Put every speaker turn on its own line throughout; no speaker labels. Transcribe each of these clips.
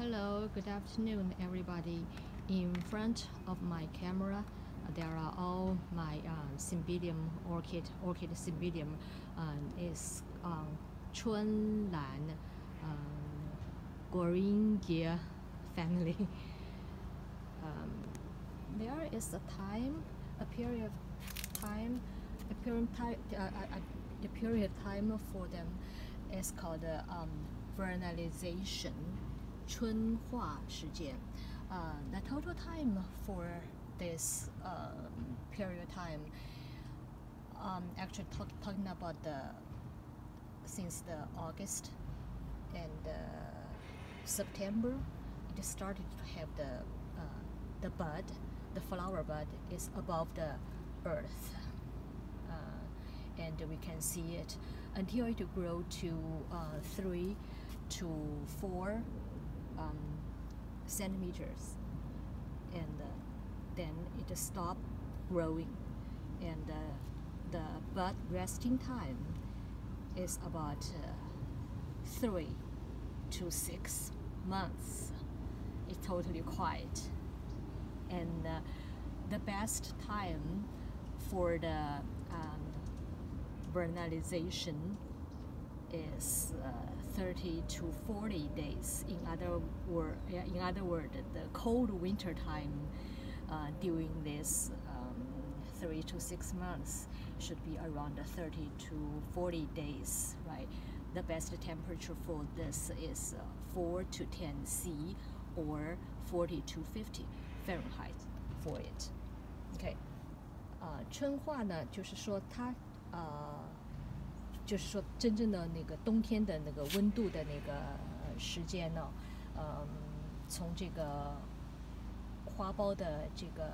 Hello, good afternoon, everybody. In front of my camera, there are all my cymbidium orchid cymbidium is Chunlan Goringia family. There is a period of time, the period of time for them is called vernalization, 春化时间. The total time for this period of time, actually talking about since the August and September, it started to have the bud, the flower bud is above the earth, and we can see it until it grow to 3 to 4 centimeters, and then it stopped growing, and the bud resting time is about 3 to 6 months. It's totally quiet, and the best time for the vernalization is 30 to 40 days. In other words, the cold winter time during this 3 to 6 months should be around 30 to 40 days, right? The best temperature for this is 4 to 10 C or 40 to 50 Fahrenheit for it. Okay. 春化呢，就是说它就是说真正的那个冬天的那个温度的那个时间呢，从这个花苞的这个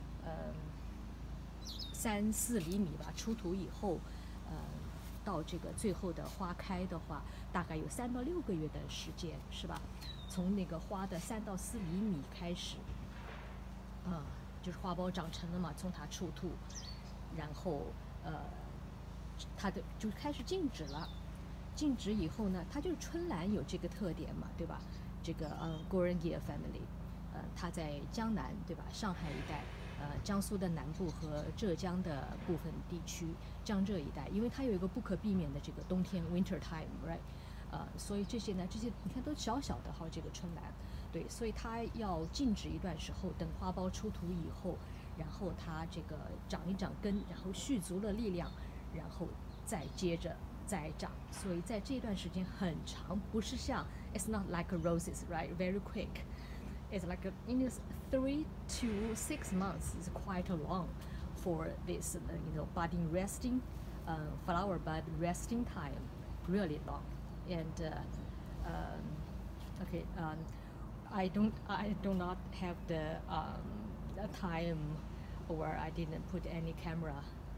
3-4厘米吧出土以后，到这个最后的花开的话，大概有3到6个月的时间，是吧？从那个花的3到4厘米开始，就是花苞长成了嘛，从它出土，然后它的就开始静止了。静止以后呢，它就是春兰有这个特点嘛，对吧？这个Goringia family，它在江南，对吧？上海一带，江苏的南部和浙江的部分地区，江浙一带，因为它有一个不可避免的这个冬天 winter time，right？所以这些你看都小小的哈，这个春兰，对，所以它要静止一段时候，等花苞出土以后，然后它这个长一长根，然后蓄足了力量，然后再接着再长，所以在这段时间很长，不是像 it's not like a roses, right? Very quick. It's like in 3 to 6 months is quite long for this, budding resting, flower bud resting time, really long. And okay, I do not have the time, or I didn't put any camera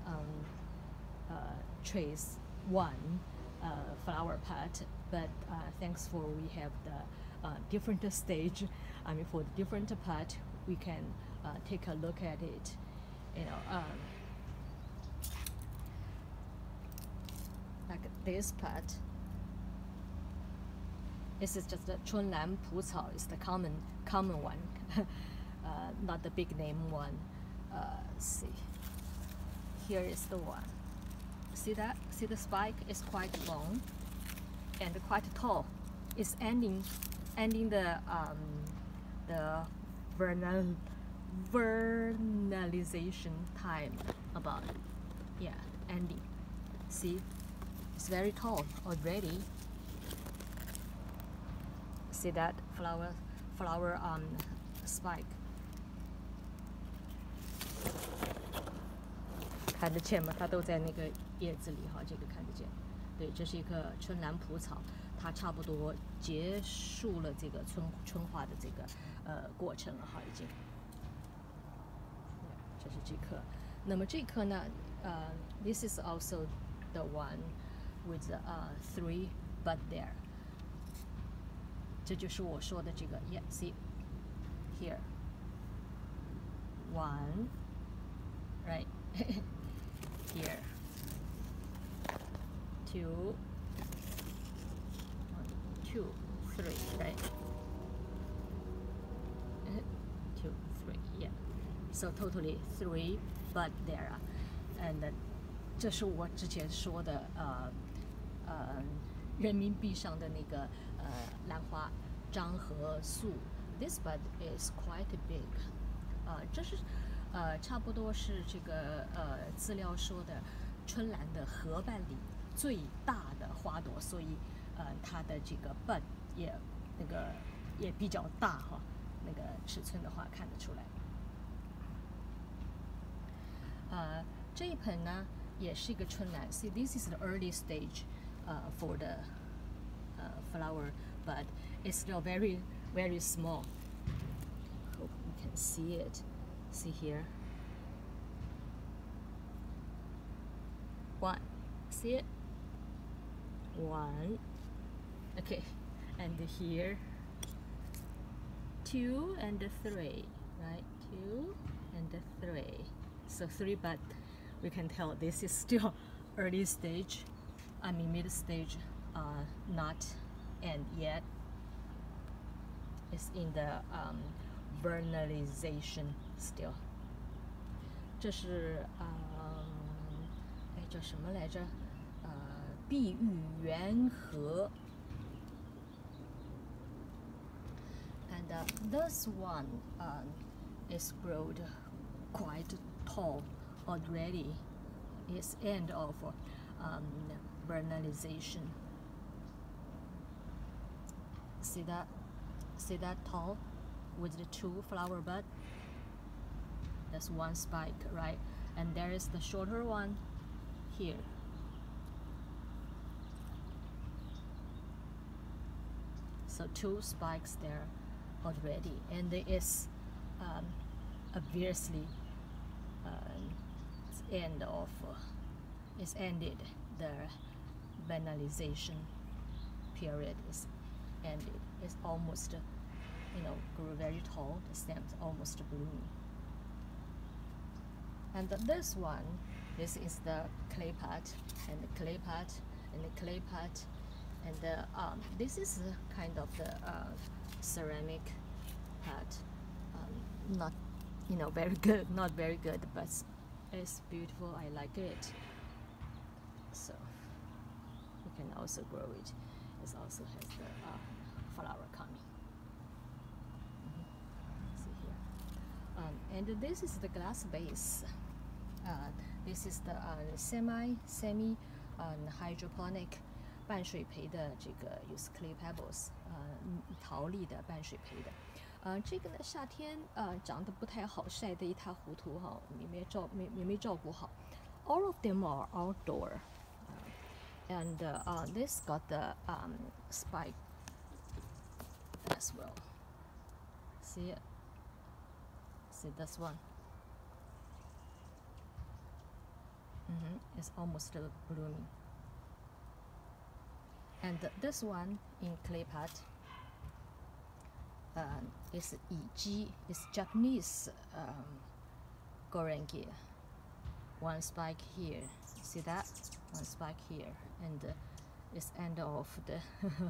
trace one flower pot, but thanks for we have the different stage. I mean, for the different pot, we can take a look at it. Like this pot. This is just the Chunlan Pucao. It's the common one, not the big name one. Let's see. Here is the one. See that? See the spike is quite long and quite tall. It's ending the vernalization time about, yeah, ending. See, it's very tall already. See that flower spike. 看得见吗？它都在那个叶子里哈，这个看得见。对，这是一个春兰蒲草，它差不多结束了这个春化的这个过程了哈，已经。这是这棵。那么这棵呢，this is also the one with 3 bud there。这就是我说的这个 ，yeah, see here, 1, right, here, 2, 1, 2, 3, right, So totally 3 bud there. And 这是我之前说的人民币上的那个兰花樟和树。This bud is quite big. 这是差不多是这个资料说的春兰的合瓣里最大的花朵，所以它的这个 bud 也比较大哈，那个尺寸的话看得出来。这一盆呢也是一个春兰。See, this is the early stage for the flower, but it's still very, very small. Hope you can see it. See here. One. See it? One. Okay. And here. 2 and 3. Right? 2 and 3. So 3, but we can tell this is still early stage. I mean mid stage. Not end yet. It's in the vernalization still. 这是叫什么来着？碧玉圆荷。And this one is grown quite tall already. It's end of vernalization. See that? See that tall with the 2 flower bud? That's 1 spike, right? And there is the shorter one here. So 2 spikes there already, and it is obviously it's ended. The vernalization period is ended. It's almost, grew very tall. The stems almost blooming. And this one, this is the clay pot, and the clay pot, and the clay pot, and this is kind of the ceramic pot. Not, very good, not very good, but it's beautiful. I like it. So you can also grow it. It also has the flower coming. See here. And this is the glass base. This is the semi hydroponic 半水培的这个 use clay pebbles 陶粒的半水培的。这个呢夏天长得不太好，晒得一塌糊涂哈，也没照顾好。All of them are outdoor, and this got the spike as well. See it? See this one? It's almost blooming. And this one in clay pot is Iji. It's Japanese gorangi. 1 spike here. See that? 1 spike here, and it's end of the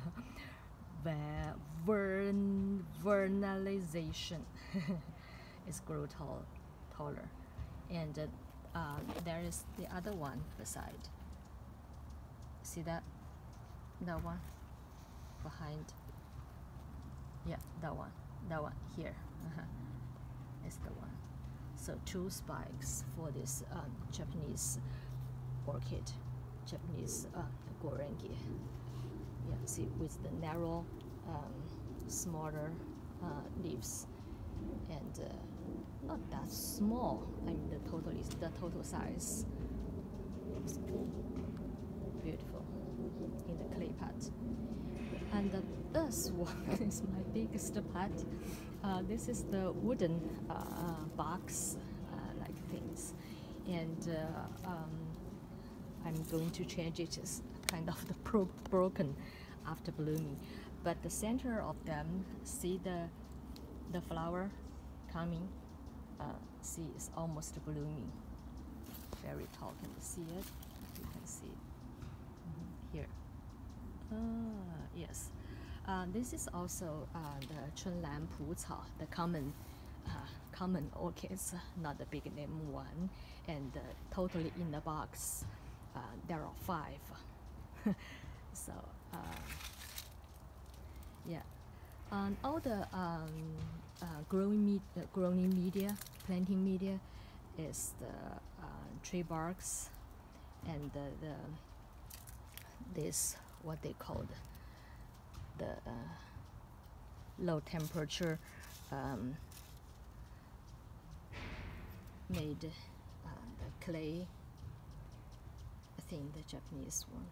vernalization. It's grow taller, and there is the other one beside. See that? That one behind. Yeah, that one here. Is the one. So 2 spikes for this Japanese orchid, Japanese gorangi. Yeah, see, with the narrow, smaller leaves, and not that small. I mean, the total size. It's beautiful in the clay pot. And this one is my biggest pot. This is the wooden box like things, and I'm going to change it. It's kind of the broken after blooming, but the center of them, see the flower coming. See, it's almost blooming. Very tall. Can you see it? You can see it here. Yes. This is also the 春兰蒲草, the common orchids, not the big name one, and totally in the box. There are 5. So yeah, all the growing media, planting media, is the tree barks and this what they call the low temperature made the clay. I think the Japanese one.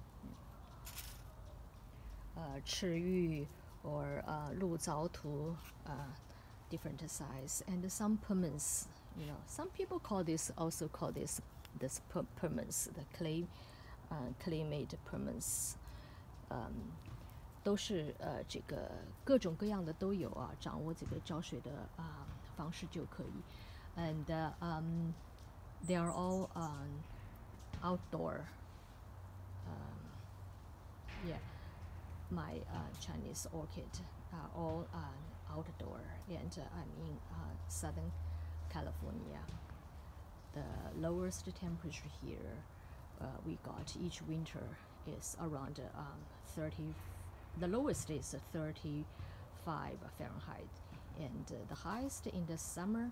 赤玉 or 鹿藻土 different size, and some permanents. Some people also call this permanents, the clay made permanents. 都是这个各种各样的都有啊，掌握这个浇水的方式就可以。And they are all outdoor. Yeah, my Chinese orchid are all outdoor, and I'm in Southern California. The lowest temperature here we got each winter is around 30. The lowest is 35 Fahrenheit, and the highest in the summer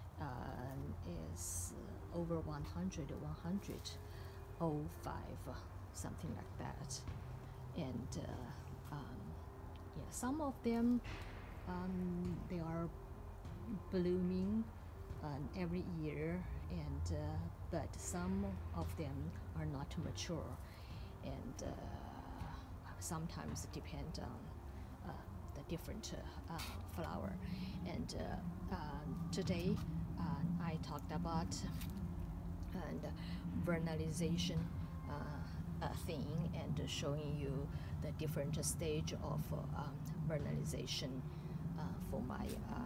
is over 105, something like that. And yeah, some of them they are blooming every year, and but some of them are not mature, and sometimes depend on the different flower. And today I talked about vernalization thing, and showing you the different stage of vernalization for my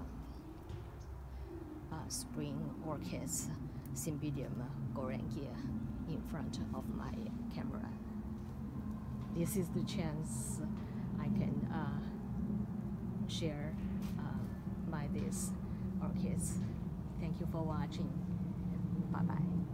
spring orchids, Cymbidium gorangia, in front of my camera. This is the chance I can share these orchids. Thank you for watching. Bye bye.